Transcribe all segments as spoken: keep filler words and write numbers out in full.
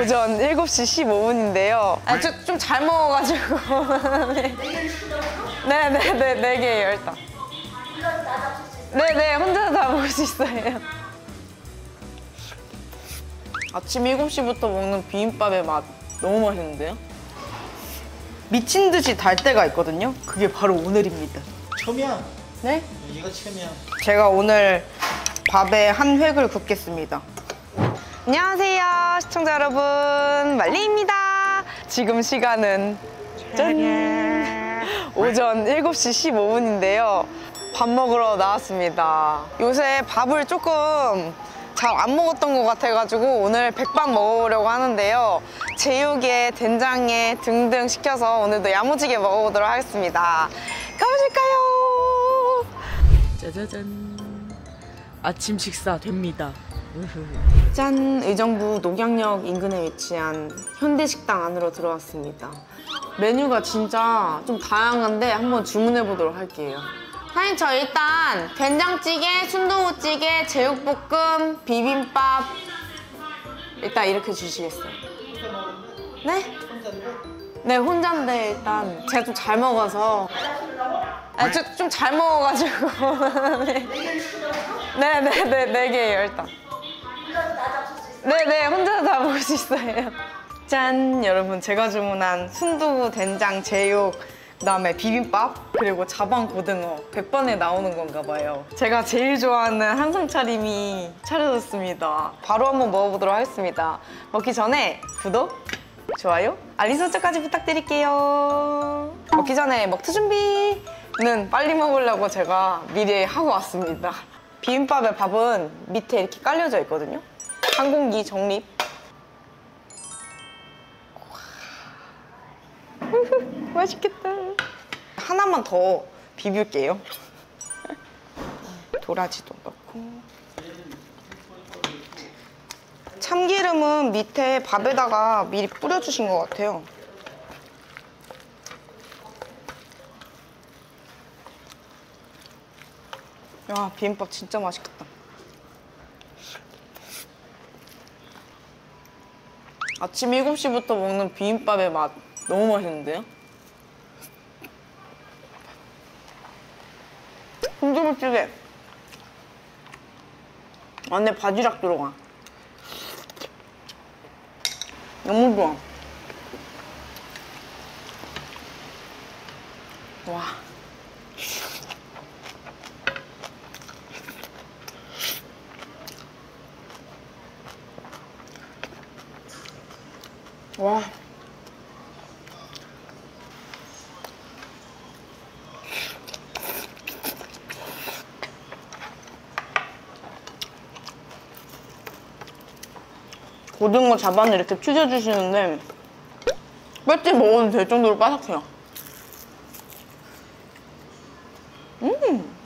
오전 일곱 시 십오 분인데요. 아, 좀 잘 먹어가지고. 네네네, 네 개예요, 일단. 네네, 혼자 다 먹을 수 있어요. 아침 일곱 시부터 먹는 비빔밥의 맛 너무 맛있는데요? 미친 듯이 달 때가 있거든요? 그게 바로 오늘입니다. 처음이야. 네? 이거 처음이야. 제가 오늘 밥에 한 획을 긋겠습니다. 안녕하세요, 시청자 여러분. 말리입니다. 지금 시간은 짠! 오전 일곱 시 십오 분인데요. 밥 먹으러 나왔습니다. 요새 밥을 조금 잘 안 먹었던 것 같아가지고 오늘 백반 먹어보려고 하는데요. 제육에 된장에 등등 시켜서 오늘도 야무지게 먹어보도록 하겠습니다. 가보실까요? 짜자잔. 아침 식사 됩니다. 짠! 의정부 녹양역 인근에 위치한 현대식당 안으로 들어왔습니다. 메뉴가 진짜 좀 다양한데 한번 주문해 보도록 할게요. 사장님, 저 일단 된장찌개, 순두부찌개, 제육볶음, 비빔밥 일단 이렇게 주시겠어요? 네? 네, 혼자인데 일단 제가 좀 잘 먹어서 아, 좀 잘 먹어가지고 네네네, 네 개예요, 일단. 네네, 혼자 다 먹을 수 있어요. 짠! 여러분, 제가 주문한 순두부, 된장, 제육, 그다음에 비빔밥, 그리고 자반 고등어 백반에 나오는 건가 봐요. 제가 제일 좋아하는 한상 차림이 차려졌습니다. 바로 한번 먹어보도록 하겠습니다. 먹기 전에 구독, 좋아요, 알림 설정까지 부탁드릴게요. 먹기 전에 먹투 준비는 빨리 먹으려고 제가 미리 하고 왔습니다. 비빔밥의 밥은 밑에 이렇게 깔려져 있거든요. 한 공기 정립. 맛있겠다. 하나만 더 비빌게요. 도라지도 넣고. 참기름은 밑에 밥에다가 미리 뿌려주신 것 같아요. 야, 비빔밥 진짜 맛있겠다. 아침 일곱 시부터 먹는 비빔밥의 맛 너무 맛있는데요? 순두부찌개 안에 바지락 들어가. 너무 좋아. 와. 와. 고등어 자반을 이렇게 튀겨주시는데 뼈째 먹어도 될 정도로 바삭해요. 음.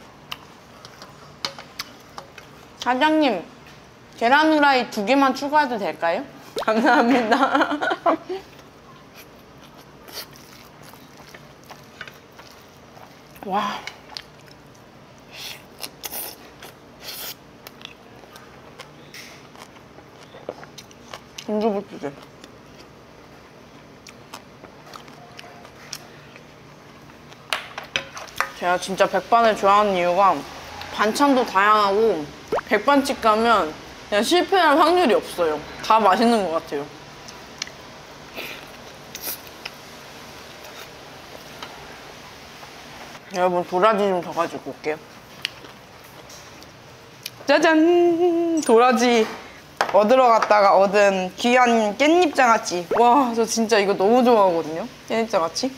사장님, 계란 후라이 두 개만 추가해도 될까요? 감사합니다. 와. 순두부찌개. 제가 진짜 백반을 좋아하는 이유가 반찬도 다양하고 백반집 가면 그냥 실패할 확률이 없어요. 다 맛있는 것 같아요. 여러분, 도라지 좀 더 가지고 올게요. 짜잔! 도라지 얻으러 갔다가 얻은 귀한 깻잎 장아찌. 와, 저 진짜 이거 너무 좋아하거든요. 깻잎 장아찌.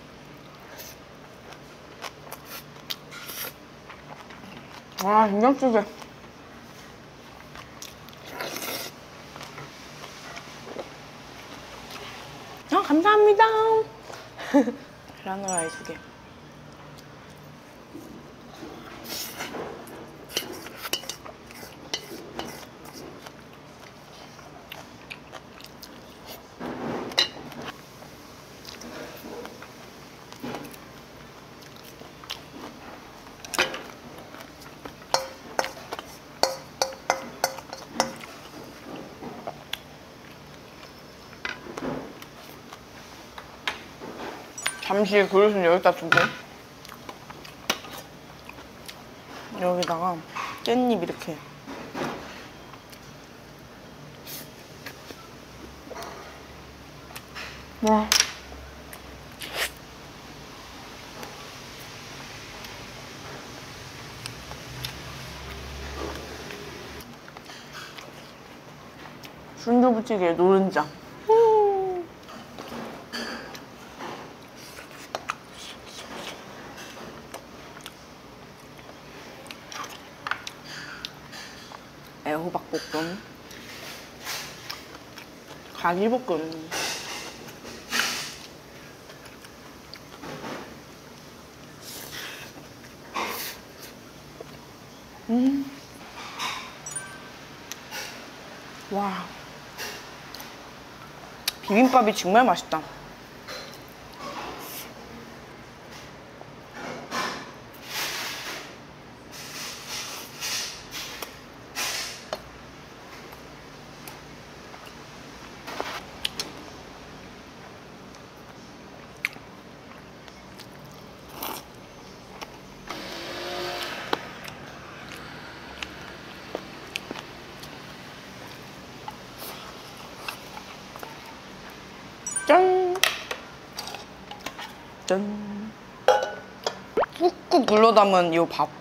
와, 된장찌개. 아, 감사합니다. 계란 후라이 두 개. 잠시 그릇은 여기다 두고 여기다가 깻잎 이렇게 와. 순두부찌개 노른자. 음. 애호박볶음, 가지볶음, 음, 와, 비빔밥이 정말 맛있다. 짠! 짠! 꾹꾹 눌러 담은 이 밥.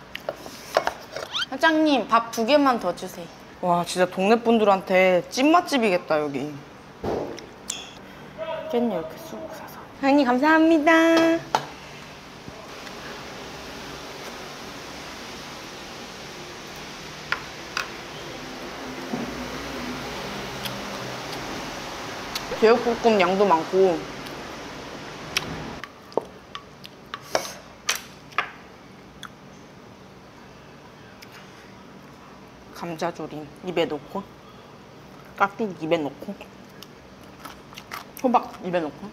사장님, 밥 두 개만 더 주세요. 와, 진짜 동네 분들한테 찐맛집이겠다, 여기. 깻잎 이렇게 쑥 사서. 사장님, 감사합니다. 제육볶음 양도 많고 감자조림 입에 넣고 깍두기 입에 넣고 호박 입에 넣고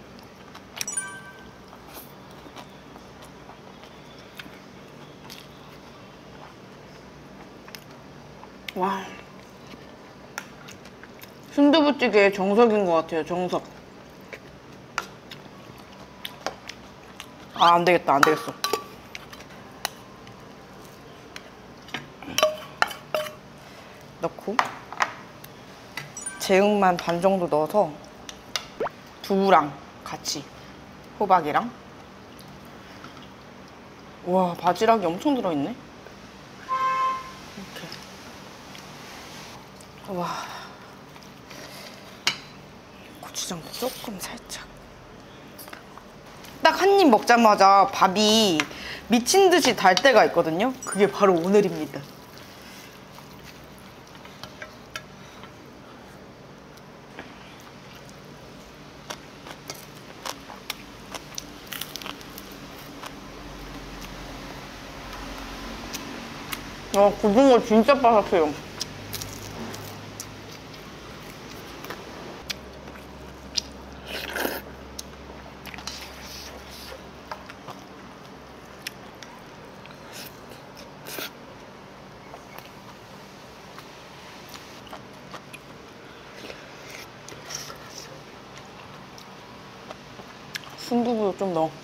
와, 순두부찌개의 정석인 것 같아요. 정석. 아, 안 되겠다, 안 되겠어. 넣고 제육만 반 정도 넣어서 두부랑 같이 호박이랑. 와, 바지락이 엄청 들어있네. 이렇게. 와, 고추장도 조금 살짝. 딱 한 입 먹자마자 밥이 미친 듯이 달 때가 있거든요. 그게 바로 오늘입니다. 와, 고등어 진짜 바삭해요. 순두부 좀 넣어.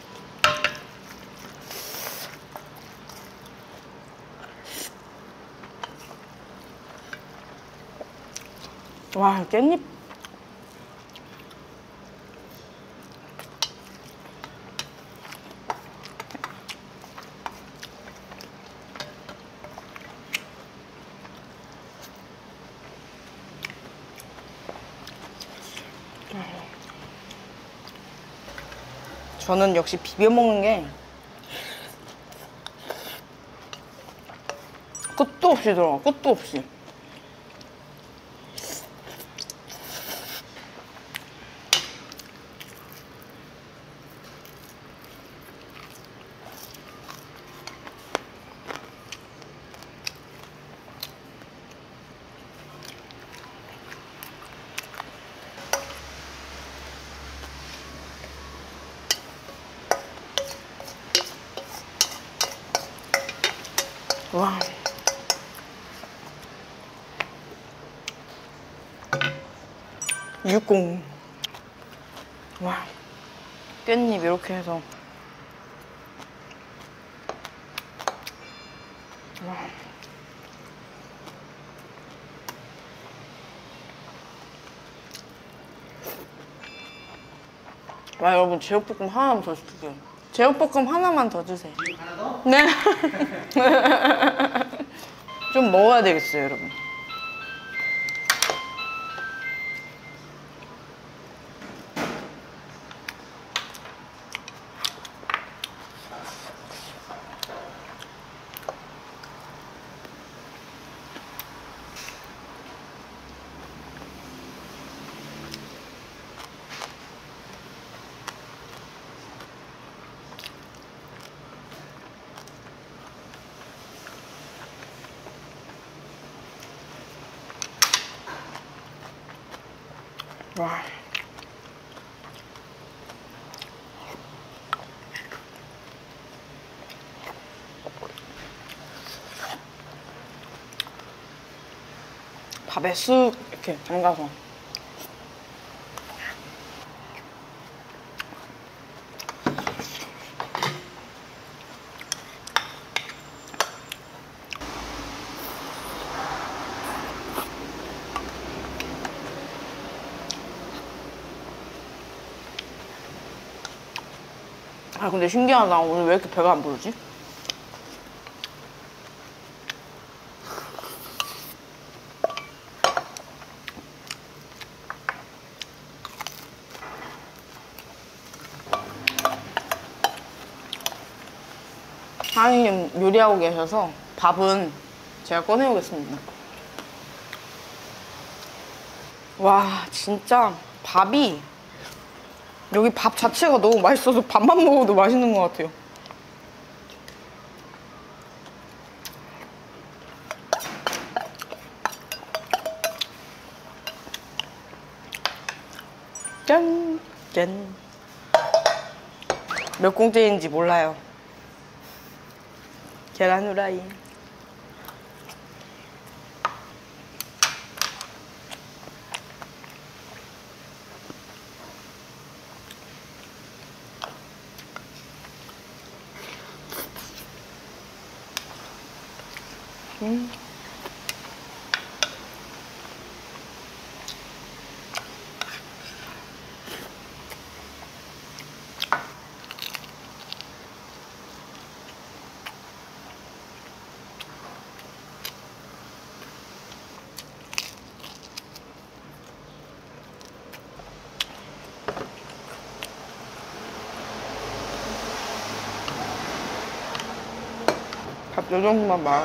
와, 깻잎. 저는 역시 비벼 먹는 게 끝도 없이 들어가. 끝도 없이. 와. 육공. 와. 깻잎 이렇게 해서. 와. 와, 여러분, 제육볶음 하나만 더 시킬게요. 제육볶음 하나만 더 주세요. 하나 더? 네. 좀 먹어야 되겠어요, 여러분. 와. 밥에 쑥 이렇게 담가서. 아, 근데 신기하다. 오늘 왜 이렇게 배가 안 부르지? 사장님 요리하고 계셔서 밥은 제가 꺼내오겠습니다. 와, 진짜 밥이 여기 밥 자체가 너무 맛있어서 밥만 먹어도 맛있는 것 같아요. 짠! 짠! 몇 공째인지 몰라요. 계란 후라이. 음. 밥 요 정도만 말아.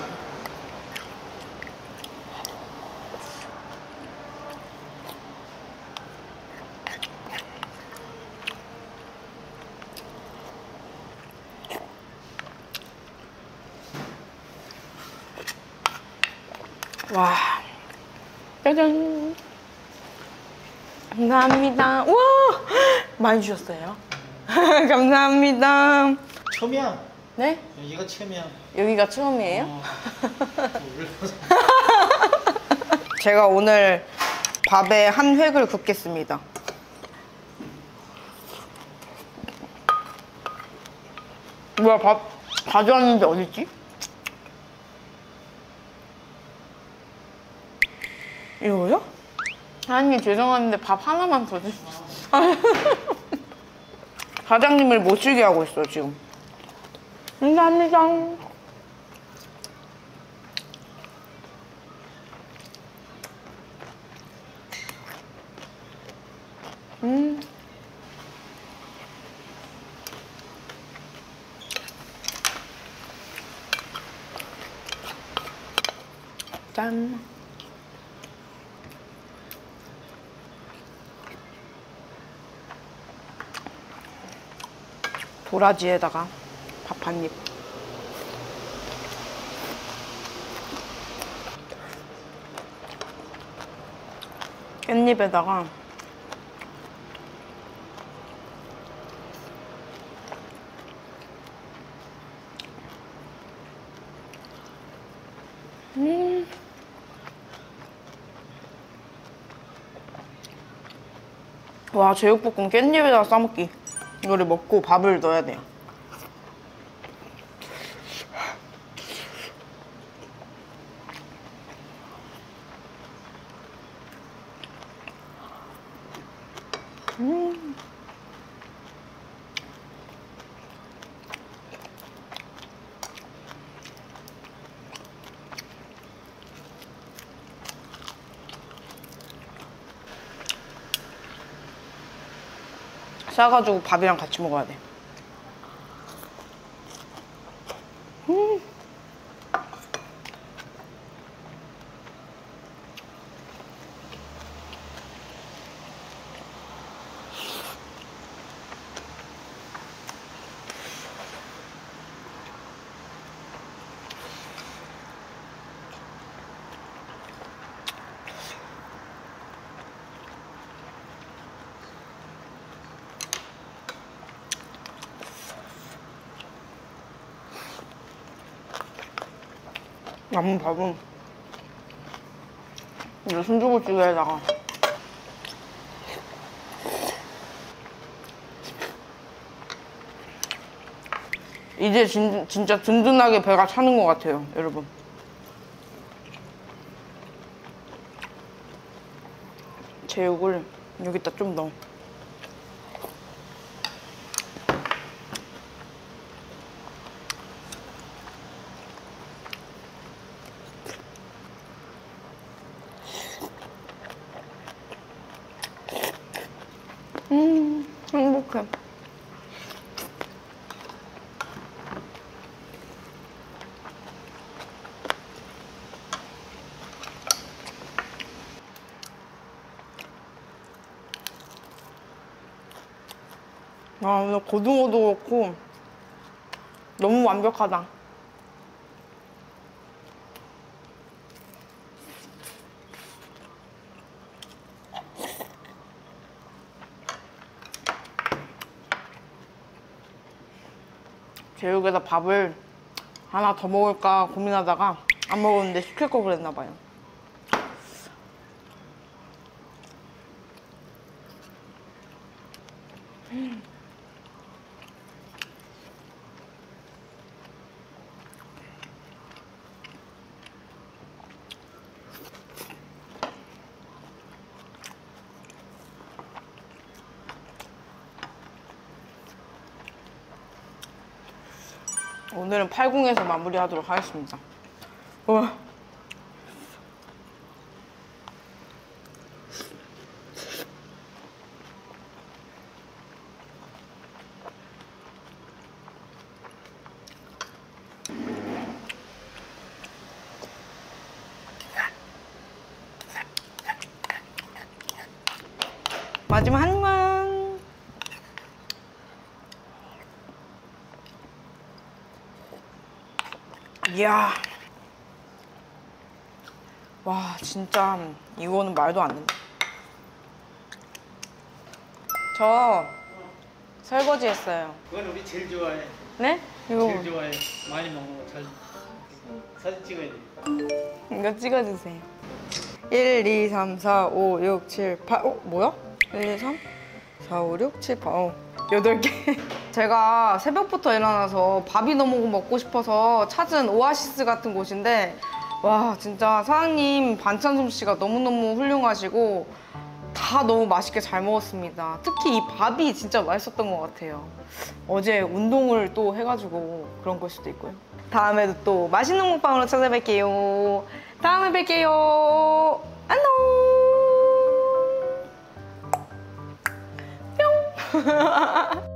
와, 짜잔. 감사합니다. 우와, 많이 주셨어요. 감사합니다. 처음이야. 네? 여기가 처음이야. 여기가 처음이에요? 어. 제가 오늘 밥에 한 획을 긋겠습니다. 뭐야, 밥 가져왔는데 어딨지? 이거요? 사장님 죄송한데 밥 하나만 더 주세요. 사장님을 못 쉬게 하고 있어 지금. 감사합니다. 음. 짠. 도라지에다가 밥 한 입. 깻잎에다가 음. 와, 제육볶음 깻잎에다가 싸먹기. 이거를 먹고 밥을 넣어야 돼요. 음. 싸가지고 밥이랑 같이 먹어야 돼. 음. 남은 밥은 이제 순두부찌개에다가 이제 진, 진짜 든든하게 배가 차는 것 같아요, 여러분. 제육을 여기다 좀 넣어. 음, 행복해. 아, 오늘 고등어도 그렇고 너무 완벽하다. 제육에다 밥을 하나 더 먹을까 고민하다가 안 먹었는데 시킬 걸 그랬나 봐요. 음. 오늘은 팔공에서 마무리하도록 하겠습니다. 우와. 마지막 한 입만. 이야. 와, 진짜 이거는 말도 안 된다. 저 설거지 했어요. 그건 우리 제일 좋아해. 네? 이거 제일 좋아해. 많이 먹는 거. 잘 사진 찍어야 돼. 이거 찍어주세요. 일, 이, 삼, 사, 오, 육, 칠, 팔. 어? 뭐야? 일, 이, 삼, 사, 오, 육, 칠, 팔. 어. 여덟 개. 제가 새벽부터 일어나서 밥이 너무 먹고 싶어서 찾은 오아시스 같은 곳인데, 와, 진짜 사장님 반찬 솜씨가 너무너무 훌륭하시고 다 너무 맛있게 잘 먹었습니다. 특히 이 밥이 진짜 맛있었던 것 같아요. 어제 운동을 또 해가지고 그런 걸 수도 있고요. 다음에도 또 맛있는 먹방으로 찾아뵐게요. 다음에 뵐게요. 안녕. 뿅.